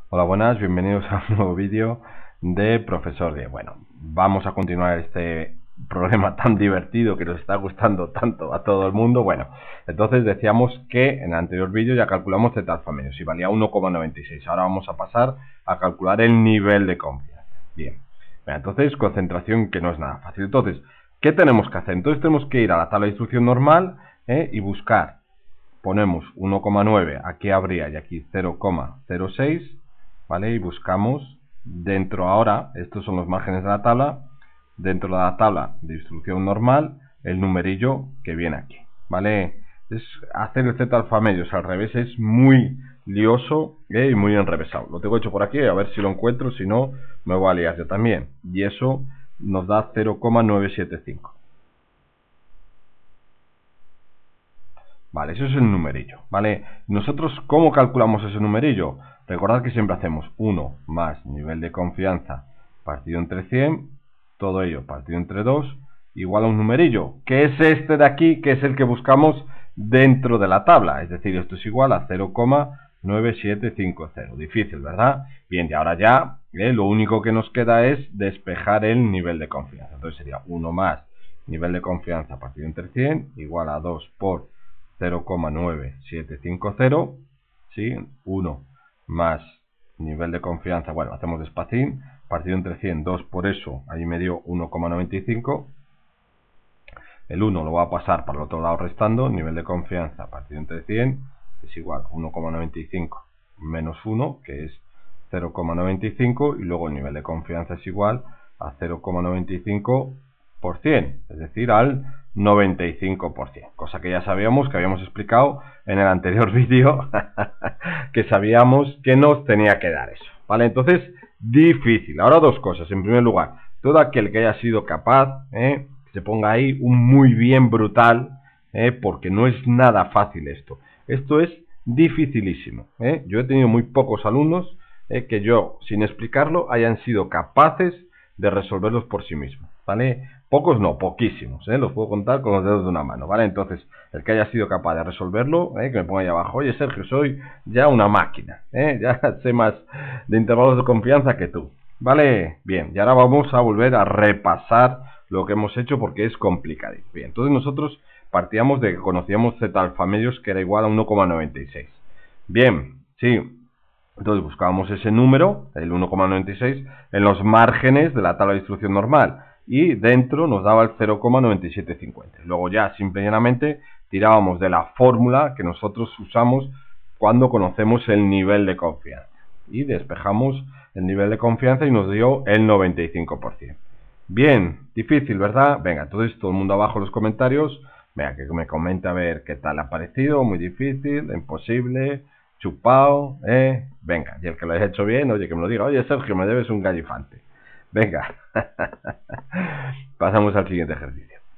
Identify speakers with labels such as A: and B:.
A: Hola, buenas, bienvenidos a un nuevo vídeo de Profesor 10. Bueno, vamos a continuar este problema tan divertido que nos está gustando tanto a todo el mundo. Bueno, entonces decíamos que en el anterior vídeo ya calculamos z alfa medios y valía 1,96. Ahora vamos a pasar a calcular el nivel de confianza. Bien, entonces concentración, que no es nada fácil. Entonces, ¿qué tenemos que hacer? Entonces tenemos que ir a la tabla de instrucción normal y buscar. Ponemos 1,9, aquí habría y aquí 0,06, ¿vale? Y buscamos dentro ahora, estos son los márgenes de la tabla, dentro de la tabla de distribución normal, el numerillo que viene aquí, ¿vale? Es hacer el z alfa medios al revés es muy lioso y muy enrevesado. Lo tengo hecho por aquí, a ver si lo encuentro, si no me voy a liar yo también. Y eso nos da 0,975. Vale, eso es el numerillo, ¿vale? Nosotros, ¿cómo calculamos ese numerillo? Recordad que siempre hacemos 1 más nivel de confianza partido entre 100, todo ello partido entre 2, igual a un numerillo, que es este de aquí, que es el que buscamos dentro de la tabla. Es decir, esto es igual a 0,9750. Difícil, ¿verdad? Bien, y ahora ya, lo único que nos queda es despejar el nivel de confianza. Entonces sería 1 más nivel de confianza partido entre 100, igual a 2 por 0,9750, ¿sí? 1 más nivel de confianza, bueno, hacemos despacín, partido entre 100, 2 por eso, ahí me dio 1,95. El 1 lo va a pasar para el otro lado restando, nivel de confianza partido entre 100 es igual a 1,95 menos 1, que es 0,95, y luego el nivel de confianza es igual a 0,95%, es decir, al 95%, cosa que ya sabíamos, que habíamos explicado en el anterior vídeo, que sabíamos que nos tenía que dar eso, ¿vale? Entonces, difícil. Ahora dos cosas. En primer lugar, todo aquel que haya sido capaz, que se ponga ahí un muy bien brutal, porque no es nada fácil esto. Esto es dificilísimo. Yo he tenido muy pocos alumnos que yo, sin explicarlo, hayan sido capaces de resolverlos por sí mismos, ¿vale? Pocos no, poquísimos, los puedo contar con los dedos de una mano, ¿vale? Entonces, el que haya sido capaz de resolverlo, que me ponga ahí abajo, oye Sergio, soy ya una máquina, ya sé más de intervalos de confianza que tú, ¿vale? Bien, y ahora vamos a volver a repasar lo que hemos hecho porque es complicadito. Bien, entonces nosotros partíamos de que conocíamos z alfa medios, que era igual a 1,96. Bien, sí, entonces buscábamos ese número, el 1,96, en los márgenes de la tabla de distribución normal, y dentro nos daba el 0,9750. Luego ya simple y llanamente tirábamos de la fórmula que nosotros usamos cuando conocemos el nivel de confianza, y despejamos el nivel de confianza y nos dio el 95%. Bien, difícil, ¿verdad? Venga, entonces todo el mundo abajo en los comentarios, venga, que me comente a ver qué tal ha parecido, muy difícil, imposible, chupado, venga, y el que lo haya hecho bien, oye, que me lo diga, oye Sergio, me debes un gallifante. Venga, pasamos al siguiente ejercicio.